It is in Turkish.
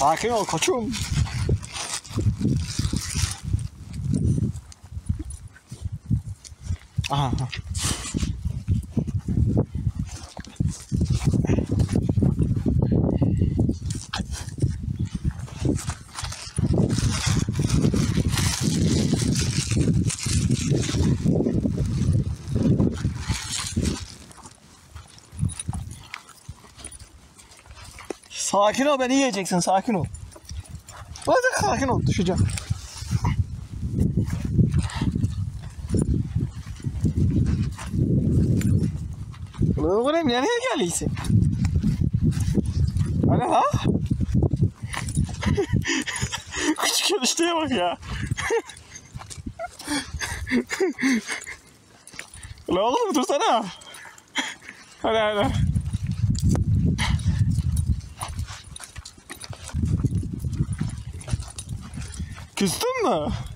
Sakin ol koçum. Aha. Sakin ol, beni yiyeceksin, sakin ol. Azıcık sakin ol, düşeceğim. Oğlum nereye geliyorsun? Hani ha? Küçük enişteye bak ya. Ulan oğlum dursana. Hadi. Küstün mü?